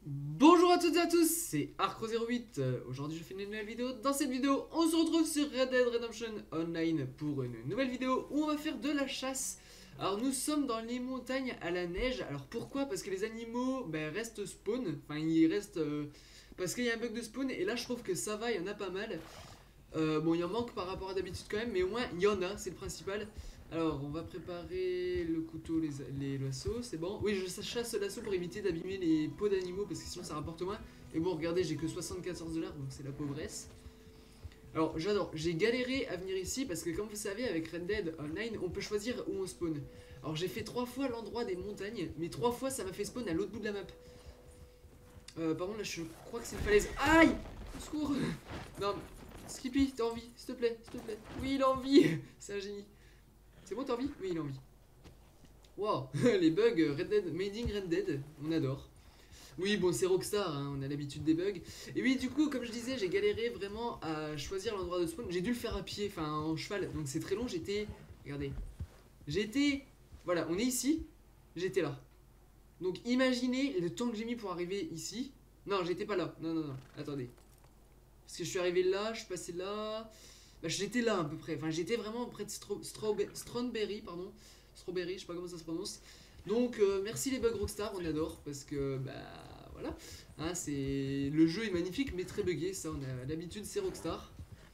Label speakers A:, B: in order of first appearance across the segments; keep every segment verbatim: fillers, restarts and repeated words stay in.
A: Bonjour à toutes et à tous, c'est Arcro zéro huit. Euh, Aujourd'hui je fais une nouvelle vidéo. Dans cette vidéo on se retrouve sur Red Dead Redemption Online pour une nouvelle vidéo où on va faire de la chasse. Alors nous sommes dans les montagnes à la neige. Alors pourquoi? Parce que les animaux ben, restent spawn. Enfin ils restent euh, parce qu'il y a un bug de spawn. Et là je trouve que ça va, il y en a pas mal. euh, Bon il en manque par rapport à d'habitude quand même, mais au moins il y en a, c'est le principal. Alors on va préparer le couteau, les, les lassos, c'est bon. Oui, je chasse l'assaut pour éviter d'abîmer les peaux d'animaux parce que sinon ça rapporte moins. Et bon, regardez, j'ai que soixante-quatorze dollars, donc c'est la pauvresse. Alors j'adore, j'ai galéré à venir ici parce que comme vous savez avec Red Dead Online, on peut choisir où on spawn. Alors j'ai fait trois fois l'endroit des montagnes, mais trois fois ça m'a fait spawn à l'autre bout de la map. Euh, par contre là je crois que c'est une falaise. Aïe! Au secours! Non, Skippy, t'as envie, s'il te plaît, s'il te plaît. Oui, il a envie! C'est un génie. C'est bon, t'as envie? Oui, il a envie. Wow, les bugs Red Dead, Made in Red Dead, on adore. Oui, bon, c'est Rockstar, hein, on a l'habitude des bugs. Et oui, du coup, comme je disais, j'ai galéré vraiment à choisir l'endroit de spawn. J'ai dû le faire à pied, enfin en cheval, donc c'est très long. J'étais. Regardez. J'étais. Voilà, on est ici, j'étais là. Donc imaginez le temps que j'ai mis pour arriver ici. Non, j'étais pas là. Non, non, non, attendez. Parce que je suis arrivé là, je suis passé là. Bah, j'étais là à peu près. Enfin, j'étais vraiment près de Stro Strawberry, pardon. Strawberry, je sais pas comment ça se prononce. Donc, euh, merci les bugs Rockstar, on adore. Parce que, bah, voilà. Hein, c'est... Le jeu est magnifique, mais très buggé. Ça, on a l'habitude, c'est Rockstar.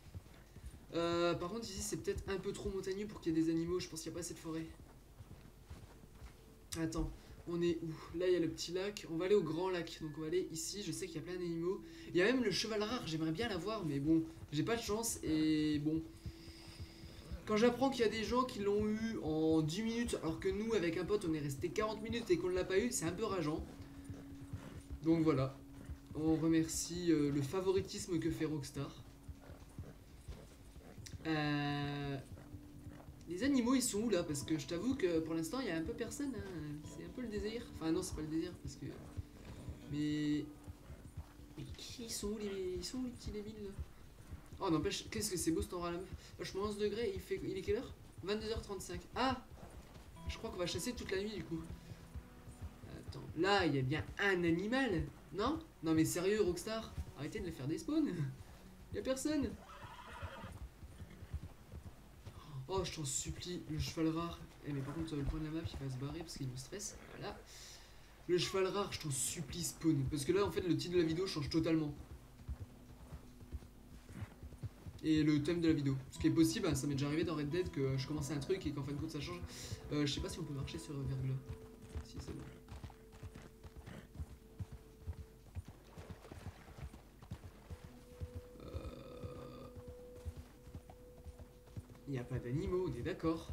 A: Euh, par contre, ici, c'est peut-être un peu trop montagneux pour qu'il y ait des animaux. Je pense qu'il n'y a pas assez de forêt. Attends. On est où? Là il y a le petit lac, on va aller au grand lac. Donc on va aller ici, je sais qu'il y a plein d'animaux. Il y a même le cheval rare, j'aimerais bien l'avoir, mais bon, j'ai pas de chance. Et bon, quand j'apprends qu'il y a des gens qui l'ont eu en dix minutes, alors que nous avec un pote on est resté quarante minutes et qu'on ne l'a pas eu, c'est un peu rageant. Donc voilà, on remercie euh, le favoritisme que fait Rockstar. Euh... Les animaux ils sont où là? Parce que je t'avoue que pour l'instant il y a un peu personne, hein. C'est un peu le désir. Enfin non, c'est pas le désir parce que... Mais... Mais qui sont où les, ils sont où les petits débiles là? Oh n'empêche, qu'est-ce que c'est beau cet endroit la meuf. Vachement onze degrés, il, fait, il est quelle heure? Vingt-deux heures trente-cinq. Ah! Je crois qu'on va chasser toute la nuit du coup. Attends, là il y a bien un animal. Non? Non mais sérieux Rockstar, arrêtez de le faire des spawns. Il y a personne. Oh je t'en supplie, le cheval rare. Eh mais par contre le point de la map il va se barrer parce qu'il me stresse. Voilà. Le cheval rare, je t'en supplie spawn. Parce que là en fait le titre de la vidéo change totalement. Et le thème de la vidéo. Ce qui est possible, hein, ça m'est déjà arrivé dans Red Dead que je commençais un truc et qu'en fin de compte ça change. Euh, je sais pas si on peut marcher sur virgule. Si c'est bon. Euh... Il n'y a pas d'animaux, on est d'accord.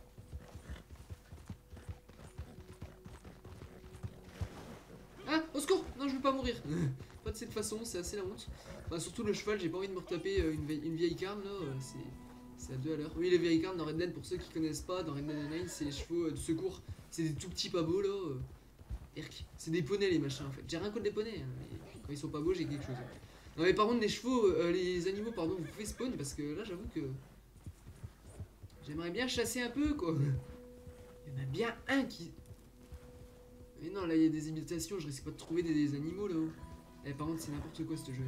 A: Ah, au secours! Non, je veux pas mourir. Pas de cette façon, c'est assez la honte. Enfin, surtout le cheval, j'ai pas envie de me retaper une, vieille, une vieille carne là. C'est... C'est à deux à l'heure. Oui, les vieilles carnes dans Red Dead, pour ceux qui connaissent pas, dans Red Dead Online, c'est les chevaux de secours. C'est des tout petits pas beaux là. C'est des poneys les machins en fait. J'ai rien contre les poneys, hein, mais quand ils sont pas beaux, j'ai quelque chose. Non, mais par contre, les chevaux, euh, les animaux, pardon, vous pouvez spawn parce que là, j'avoue que. J'aimerais bien chasser un peu quoi. Il y en a bien un qui. Mais non, là il y a des imitations, je risque pas de trouver des, des animaux là-haut. Eh, par contre, c'est n'importe quoi ce jeu.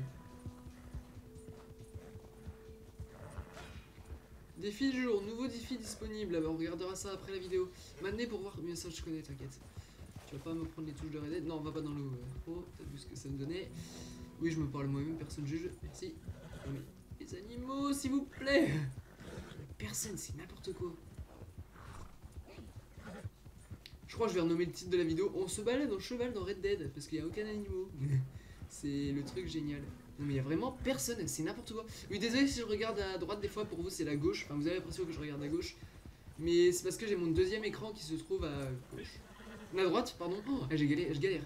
A: Défi du jour, nouveau défi disponible. Ah bah, on regardera ça après la vidéo. Maintenant pour voir. Mais ça, je connais, t'inquiète. Tu vas pas me prendre les touches de Red Dead. Non, on va pas dans l'eau. Oh, t'as vu ce que ça me donnait. Oui, je me parle moi-même, personne juge. Merci. Non, mais les animaux, s'il vous plaît. Personne, c'est n'importe quoi. Je crois que je vais renommer le titre de la vidéo. On se balade en cheval dans Red Dead parce qu'il n'y a aucun animal. C'est le truc génial. Non mais il y a vraiment personne, c'est n'importe quoi. Oui, désolé si je regarde à droite des fois, pour vous c'est la gauche. Enfin vous avez l'impression que je regarde à gauche. Mais c'est parce que j'ai mon deuxième écran qui se trouve à gauche. À droite, pardon. Oh, j'ai galère, je galère.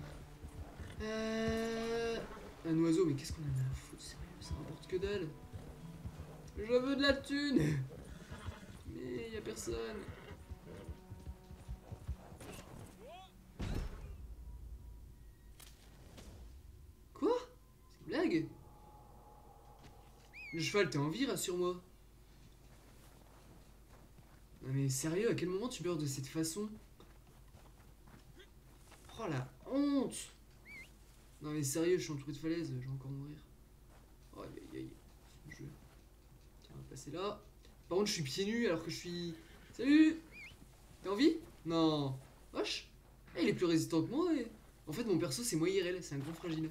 A: Euh... Un oiseau, mais qu'est-ce qu'on en a à foutre? Ça rapporte que dalle. Je veux de la thune. Mais il y a personne. Quoi? C'est une blague? Le cheval, t'es en vie, rassure-moi. Non mais sérieux, à quel moment tu meurs de cette façon? Oh la honte! Non mais sérieux, je suis entouré de falaises, je vais encore mourir. Aïe aïe aïe. Ce jeu. Tiens, on va passer là. Par contre, je suis pieds nus alors que je suis... Salut. T'as envie? Non. Wesh. Eh, il est plus résistant que moi. Et... En fait, mon perso, c'est moi I R L, c'est un grand fragile.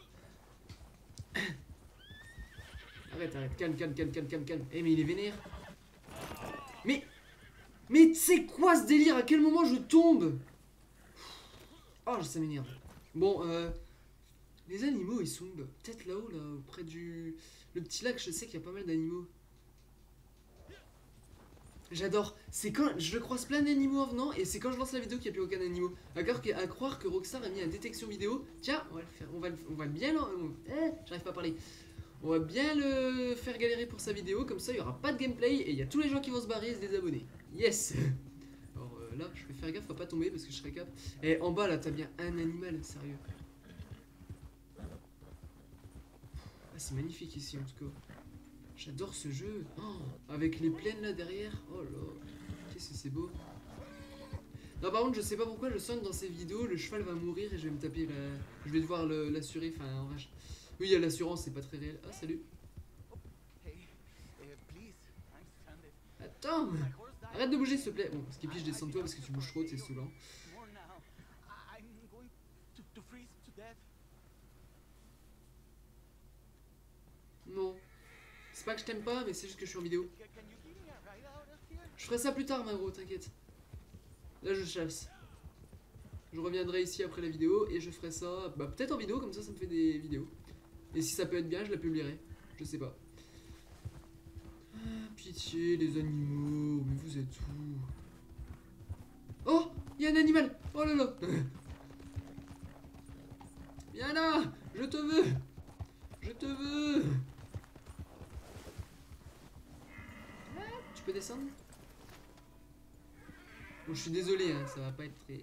A: Arrête, arrête, calme, calme, calme, calme, calme, calme. Eh, mais il est vénère. Mais... Mais c'est quoi ce délire? À quel moment je tombe? Oh, ça m'énerve. Bon, euh... les animaux, ils sont peut-être là-haut, là, auprès du... Le petit lac, je sais qu'il y a pas mal d'animaux. J'adore. C'est quand je croise plein d'animaux en venant, et c'est quand je lance la vidéo qu'il n'y a plus aucun animal. À croire, que, à croire que Rockstar a mis la détection vidéo. Tiens, on va le faire. On va, le, on va bien... On, eh, j'arrive pas à parler. On va bien le faire galérer pour sa vidéo, comme ça il n'y aura pas de gameplay, et il y a tous les gens qui vont se barrer et se désabonner. Yes. Alors euh, là, je vais faire gaffe à pas tomber, parce que je serais cap. Et en bas, là, t'as bien un animal, sérieux. Ah, c'est magnifique ici, en tout cas. J'adore ce jeu. Oh, avec les plaines là derrière. Oh là. Qu'est-ce que c'est beau. Non, par contre, je sais pas pourquoi je sens que dans ces vidéos, le cheval va mourir et je vais me taper la... Je vais devoir l'assurer. Enfin, en vrai. Oui, il y a l'assurance, c'est pas très réel. Ah, salut. Attends. Arrête de bouger, s'il te plaît. Bon, Skippy, je descends de toi parce que tu bouges trop, c'est saoulant. Non. C'est pas que je t'aime pas, mais c'est juste que je suis en vidéo. Je ferai ça plus tard, ma gros, t'inquiète. Là, je chasse. Je reviendrai ici après la vidéo et je ferai ça, bah, peut-être en vidéo, comme ça, ça me fait des vidéos. Et si ça peut être bien, je la publierai. Je sais pas. Ah, pitié, les animaux, mais vous êtes où? Oh, il y a un animal. Oh là là. Viens là, je te veux. Je te veux. Tu peux descendre? Bon, je suis désolé, hein, ça va pas être très...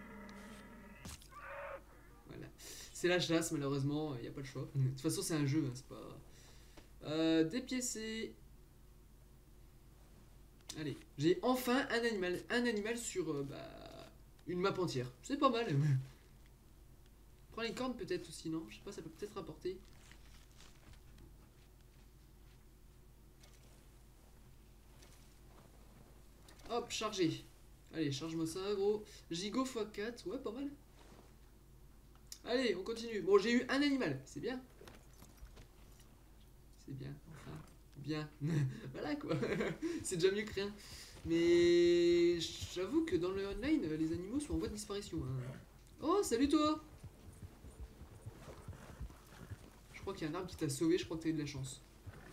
A: Voilà. C'est la chasse, malheureusement, il n'y a pas le choix. De toute façon, c'est un jeu, hein, c'est pas... Euh, dépiécer... Allez, j'ai enfin un animal, un animal sur euh, bah, une map entière. C'est pas mal. Prends les cornes peut-être aussi, non? Je sais pas, ça peut peut-être rapporter. Hop, chargé. Allez, charge-moi ça, gros. Gigot fois quatre, ouais, pas mal. Allez, on continue. Bon, j'ai eu un animal, c'est bien. C'est bien, enfin, bien. Voilà, quoi. C'est déjà mieux que rien. Mais j'avoue que dans le online, les animaux sont en voie de disparition. Hein. Oh, salut toi. Je crois qu'il y a un arbre qui t'a sauvé, je crois que t'as eu de la chance.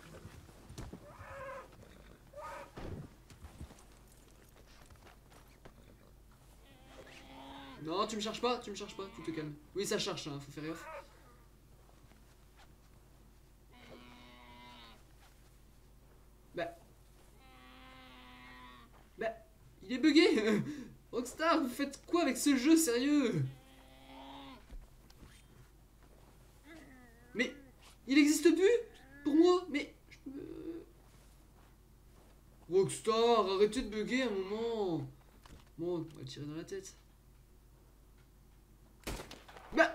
A: Non, tu me charges pas, tu me charges pas, tu te calmes. Oui, ça charge, hein, faut faire gaffe. Bah. Bah, il est bugué. Rockstar, vous faites quoi avec ce jeu, sérieux? Mais, il existe plus pour moi, mais... Rockstar, arrêtez de bugger un moment. Bon, on va tirer dans la tête. Bah.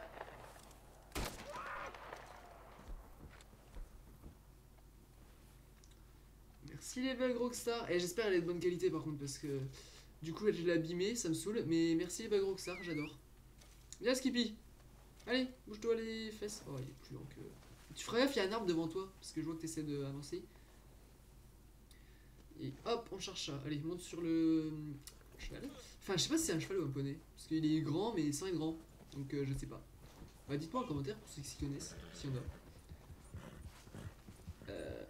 A: Merci les bugs Rockstar. Et j'espère qu'elle est de bonne qualité par contre, parce que du coup je l'ai abîmée, ça me saoule. Mais merci les bugs Rockstar, j'adore. Viens Skippy. Allez, bouge-toi les fesses. Oh, il est plus lent que... Tu feras gaffe, il y a un arbre devant toi, parce que je vois que tu essaies d'avancer. Et hop, on cherche ça. Allez, monte sur le cheval. Enfin, je sais pas si c'est un cheval ou un poney. Parce qu'il est grand, mais sans être grand. Donc, euh, je sais pas. Bah, dites-moi en commentaire pour ceux qui s'y connaissent, si on a. Euh...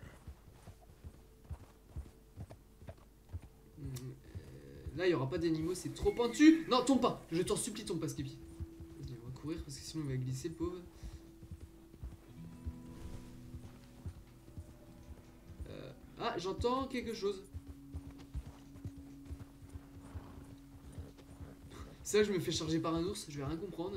A: Là, il n'y aura pas d'animaux, c'est trop pentu. Non, tombe pas. Je t'en supplie, tombe pas, Skippy. Vas-y, on va courir parce que sinon on va glisser, le pauvre. Euh... Ah, j'entends quelque chose. C'est là que je me fais charger par un ours, je vais rien comprendre.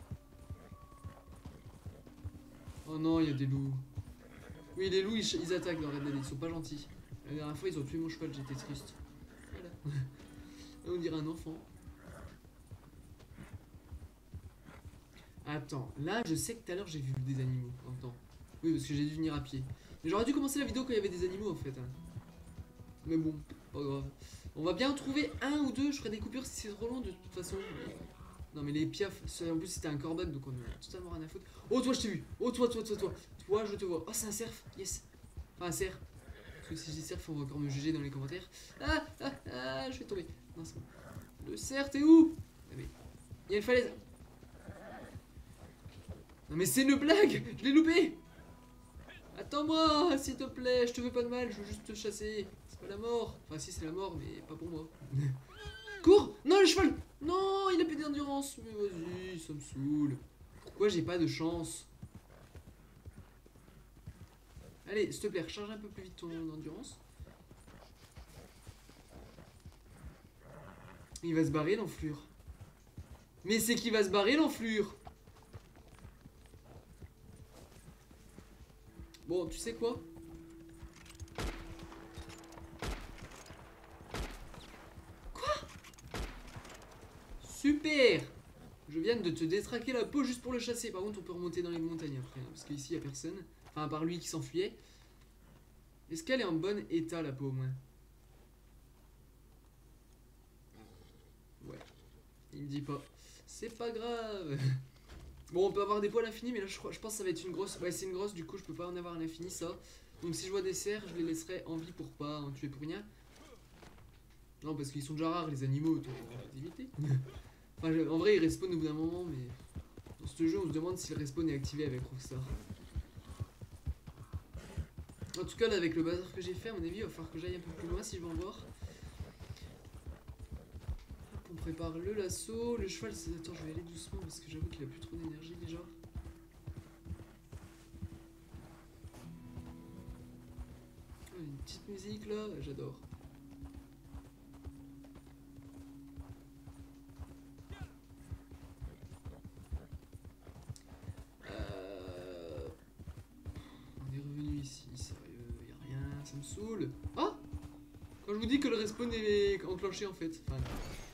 A: Oh non, il y a des loups. Oui, les loups, ils, ils attaquent dans Red Dead, ils sont pas gentils. La dernière fois, ils ont tué mon cheval, j'étais triste. Voilà. On dirait un enfant. Attends, là je sais que tout à l'heure j'ai vu des animaux en même temps. Oui, parce que j'ai dû venir à pied. Mais j'aurais dû commencer la vidéo quand il y avait des animaux en fait. Hein. Mais bon, pas grave. On va bien en trouver un ou deux, je ferai des coupures si c'est trop long de toute façon. Non mais les piafs, en plus c'était un corbac donc on a totalement rien à foutre. Oh toi je t'ai vu, oh toi toi toi toi, toi je te vois. Oh c'est un cerf, yes. Enfin un cerf. Parce que si je dis cerf on va encore me juger dans les commentaires. Ah ah ah, je vais tomber. Non c'est bon. Le cerf t'es où? Ah mais, il y a une falaise. Non mais c'est une blague, je l'ai loupé. Attends-moi s'il te plaît, je te veux pas de mal, je veux juste te chasser. C'est pas la mort, enfin si c'est la mort mais pas pour moi. Cours! Non le cheval! Non il a plus d'endurance. Mais vas-y ça me saoule. Pourquoi j'ai pas de chance? Allez s'il te plaît recharge un peu plus vite ton endurance. Il va se barrer l'enflure. Mais c'est qui va se barrer l'enflure? Bon tu sais quoi? Super! Je viens de te détraquer la peau juste pour le chasser. Par contre, on peut remonter dans les montagnes après. Hein, parce qu'ici, il n'y a personne. Enfin, à part lui qui s'enfuyait. Est-ce qu'elle est en bon état, la peau, au moins? Ouais. Il me dit pas. C'est pas grave. Bon, on peut avoir des poils infinis, mais là, je, crois, je pense que ça va être une grosse. Ouais, c'est une grosse, du coup, je peux pas en avoir un infini, ça. Donc, si je vois des cerfs, je les laisserai en vie pour pas en tuer pour rien. Non, parce qu'ils sont déjà rares, les animaux. Toi, d'éviter. Enfin, je, en vrai, ils respawnent au bout d'un moment, mais dans ce jeu, on se demande si le respawn est activé avec Rockstar. En tout cas, là, avec le bazar que j'ai fait, à mon avis, il va falloir que j'aille un peu plus loin si je veux en voir. Hop, on prépare le lasso, le cheval. Attends, je vais aller doucement parce que j'avoue qu'il a plus trop d'énergie déjà. Une petite musique là, j'adore. Ça me saoule. Ah! Quand je vous dis que le respawn est enclenché en fait. Enfin...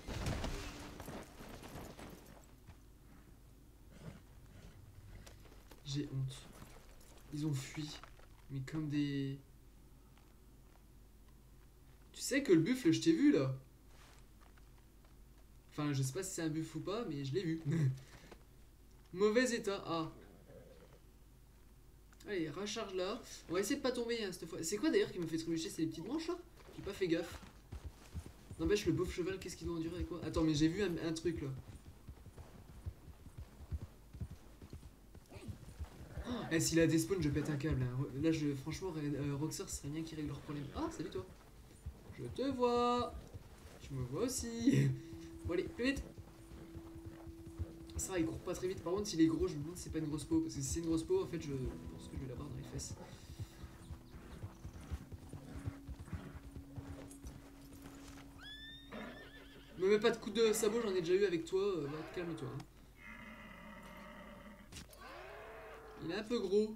A: J'ai honte. Ils ont fui. Mais comme des... Tu sais que le buffle, je t'ai vu là. Enfin, je sais pas si c'est un buffle ou pas, mais je l'ai vu. Mauvais état. Ah. Allez, recharge là. On va essayer de pas tomber hein, cette fois. C'est quoi d'ailleurs qui me fait trébucher? C'est les petites branches là? J'ai pas fait gaffe. N'empêche, le beauf cheval, qu'est-ce qu'il doit endurer quoi? Attends, mais j'ai vu un, un truc là. Oh, eh, s'il a des spawns, je pète un câble. Hein. Là, je, franchement, euh, Rockstar, ce serait bien qu'il règle leurs problèmes. Ah, salut toi. Je te vois. Tu me vois aussi. Bon, allez, plus vite. Ça va, il court pas très vite. Par contre, s'il est gros, je me demande si c'est pas une grosse peau. Parce que si c'est une grosse peau, en fait, je pense que je vais l'avoir dans les fesses. Me mets pas de coup de sabot, j'en ai déjà eu avec toi. Euh, va, calme-toi. Hein. Il est un peu gros.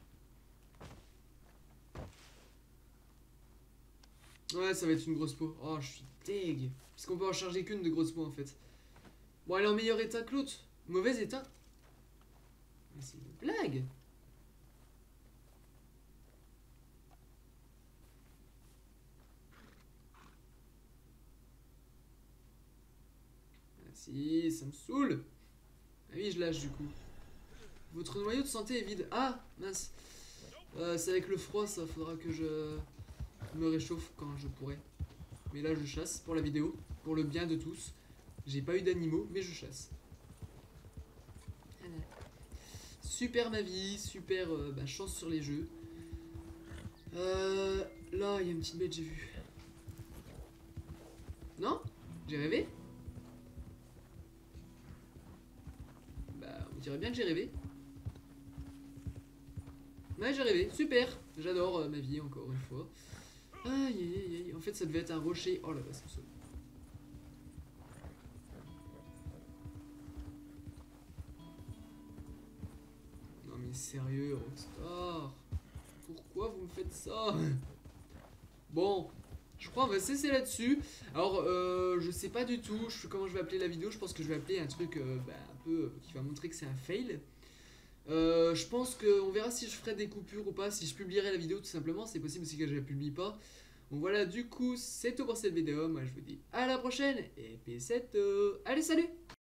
A: Ouais, ça va être une grosse peau. Oh, je suis deg. Parce qu'on peut en charger qu'une de grosse peau en fait. Bon, elle est en meilleur état que l'autre. Mauvais état. Mais c'est une blague. Ah, si, ça me saoule. Ah oui, je lâche du coup. Votre noyau de santé est vide. Ah, mince. Euh, c'est avec le froid, ça. Faudra que je me réchauffe quand je pourrai. Mais là, je chasse pour la vidéo. Pour le bien de tous. J'ai pas eu d'animaux, mais je chasse. Super ma vie, super euh, bah, chance sur les jeux. Euh, là, il y a une petite bête, j'ai vu. Non? J'ai rêvé? Bah, on dirait bien que j'ai rêvé. Ouais, j'ai rêvé, super. J'adore euh, ma vie, encore une fois. Aïe, aïe, aïe, en fait, ça devait être un rocher. Oh là là, ça me saute. Non mais sérieux, Rockstar. Pourquoi vous me faites ça? Bon, Je crois on va cesser là-dessus. Alors euh, je sais pas du tout je, comment je vais appeler la vidéo. Je pense que je vais appeler un truc euh, bah, un peu euh, qui va montrer que c'est un fail. Euh, je pense qu'on verra si je ferai des coupures ou pas, si je publierai la vidéo tout simplement. C'est possible aussi que je la publie pas. Donc voilà, du coup c'est tout pour cette vidéo. Moi je vous dis à la prochaine et peace out. Allez, salut!